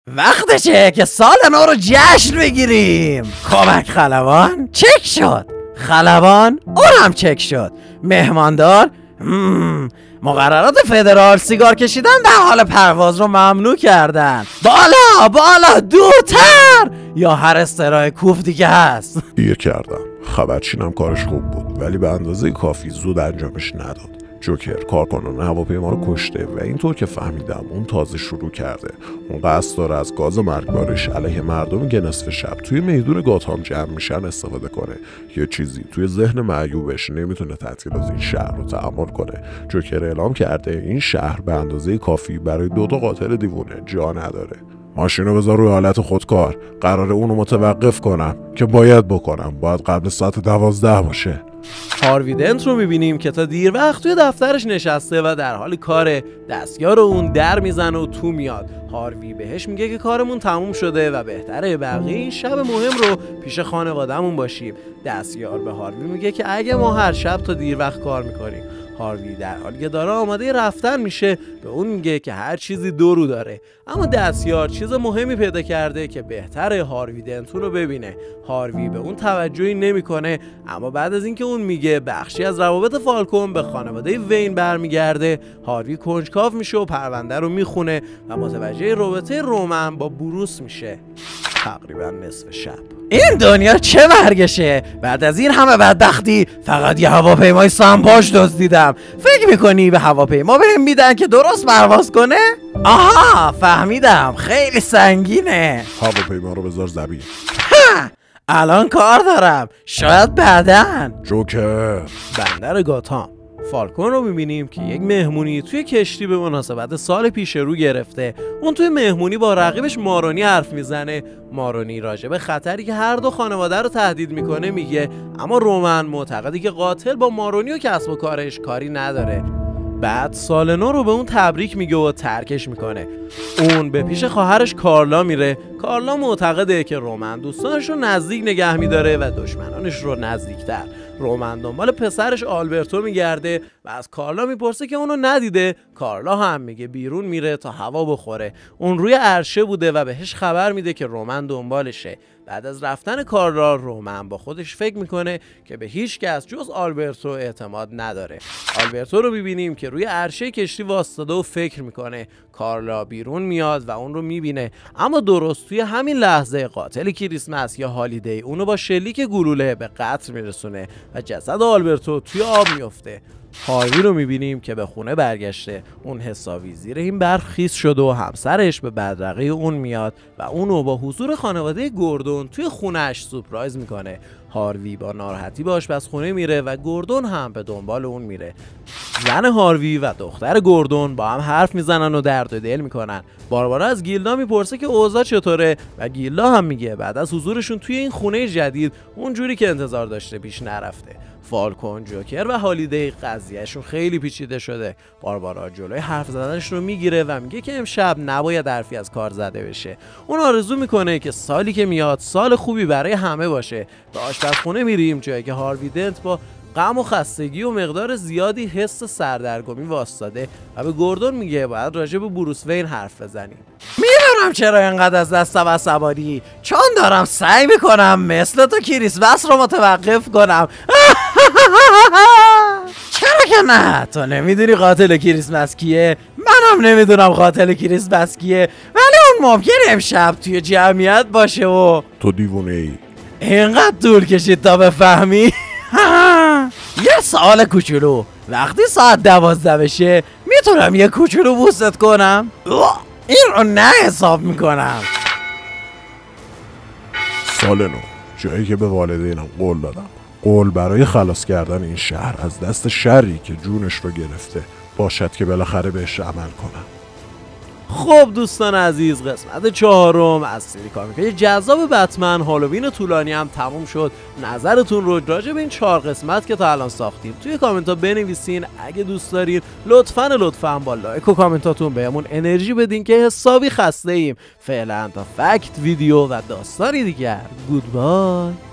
وقتشه که سال نو رو جشن بگیریم. کمک خلبان چک شد، خلبان اونم چک شد، مهماندار مقررات فدرال سیگار کشیدن در حال پرواز رو ممنوع کردن. بالا دورتر یا هر استراحه کوف دیگه هست. دیگه کردم. خبرچینم کارش خوب بود ولی به اندازه کافی زود انجامش نداد. جوکر کارکنان هواپیما رو کشته و اینطور که فهمیدم اون تازه شروع کرده. اون قصد داره از گاز مرگبارش علیه مردمی که نصف شب توی میدون گاتام جمع میشن استفاده کنه. یه چیزی توی ذهن معیوبش نمیتونه تعطیل از این شهر رو تحمل کنه. جوکر اعلام کرده این شهر به اندازه کافی برای 2 قاتل دیوونه جا نداره. ماشینو بذار روی حالت خودکار. قراره اونو متوقف کنم که باید بکنم. باید قبل ساعت 12 باشه. هاروی دنت رو میبینیم که تا دیر وقت توی دفترش نشسته و در حال کار. دستیار رو اون در میزنه و تو میاد. هاروی بهش میگه که کارمون تموم شده و بهتره بقیه این شب مهم رو پیش خانواده‌مون باشیم. دستیار به هاروی میگه که اگه ما هر شب تا دیر وقت کار میکنیم. هاروی در حالی که داره آماده رفتن میشه به اون میگه که هر چیزی 2 رو داره، اما دستیار چیز مهمی پیدا کرده که بهتره هاروی دنتون رو ببینه. هاروی به اون توجهی نمیکنه، اما بعد از اینکه اون میگه بخشی از روابط فالکون به خانواده وین برمیگرده، هاروی کنجکاو میشه و پرونده رو میخونه و متوجه رابطه رومن با بروس میشه. تقریبا نصف شب. این دنیا چه مرگشه؟ بعد از این همه بدبختی فقط یه هواپیمای سمپاش دزدیدم. فکر میکنی به هواپیما بهم میدن که درست پرواز کنه؟ آها فهمیدم، خیلی سنگینه. هواپیما رو بذار زمین. الان کار دارم، شاید بعدن. جوکر. بندر گاتام. فالکون رو میبینیم که یک مهمونی توی کشتی به مناسبت سال پیش رو گرفته. اون توی مهمونی با رقیبش مارونی حرف میزنه. مارونی راجع به خطری که هر 2 خانواده رو تهدید میکنه میگه، اما رومن معتقدی که قاتل با مارونی و کسب و کارش کاری نداره. بعد سال نو رو به اون تبریک میگه و ترکش میکنه. اون به پیش خواهرش کارلا میره. کارلا معتقده که رومن دوستانش رو نزدیک نگه میداره و دشمنانش رو نزدیکتر. رومن دنبال پسرش آلبرتو میگرده و از کارلا میپرسه که اونو ندیده. کارلا هم میگه بیرون میره تا هوا بخوره. اون روی عرشه بوده و بهش خبر میده که رومن دنبالشه. بعد از رفتن کارلا، رومن با خودش فکر میکنه که به هیچ کس جز آلبرتو اعتماد نداره. آلبرتو رو میبینیم که روی عرشه کشتی واسطاده و فکر میکنه. کارلا بیرون میاد و اون رو میبینه، اما درست توی همین لحظه قاتل کریسمس یا هالیدی اونو با شلیک گلوله به قتل میرسونه و جسد آلبرتو توی آب میفته. هاروی رو میبینیم که به خونه برگشته. اون حسابی زیر این برف خیس شده و همسرش به بدرقه اون میاد و اونو با حضور خانواده گوردون توی خونهش سورپرایز میکنه. هاروی با ناراحتی به آشپزخونه میره و گوردون هم به دنبال اون میره. زن هاروی و دختر گوردون با هم حرف میزنن و درد دل میکنن. باربارا از گیلدا میپرسه که اوضاع چطوره و گیلدا هم میگه بعد از حضورشون توی این خونه جدید اونجوری که انتظار داشته پیش نرفته. فالکون، جوکر و هالیدی قضیهشون خیلی پیچیده شده. باربارا جلوی حرف زدنش رو میگیره و میگه که امشب نباید حرفی از کار زده بشه. اون آرزو میکنه که سالی که میاد سال خوبی برای همه باشه. به آشپزخونه میریم جایی که هاروی دنت با غم و خستگی و مقدار زیادی حس سردرگمی واسطاده و به گوردون میگه باید راجع به بروس وین حرف بزنیم. میدونم چرا اینقدر از دستم عصبانی، چون دارم سعی میکنم مثل تو کریسمس رو متوقف کنم. چرا که نه؟ تو نمیدونی قاتل کریسمس کیه؟ منم نمیدونم قاتل کریسمس کیه، ولی اون ممکنه امشب توی جمعیت باشه و تو دیوونه ای. اینقدر طول کشید تا بفهمی؟ یه سوال کوچولو، وقتی ساعت 12 بشه میتونم یه کوچولو بوست کنم؟ این رو نه حساب میکنم. سال نو، جایی که به والدینم قول دادم، قول برای خلاص کردن این شهر از دست شری که جونش رو گرفته باشد که بالاخره بهش عمل کنم. خب دوستان عزیز، قسمت 4 از سری کامیکای جذاب بتمن هالووین طولانی هم تموم شد. نظرتون رو راجع به این 4 قسمت که تا الان ساختیم توی کامنت ها بنویسین. اگه دوست دارین لطفاً با لایک و کامنتاتون بهمون انرژی بدین که حسابی خسته ایم. فعلا تا فکت، ویدیو و داستانی دیگر، گودبای.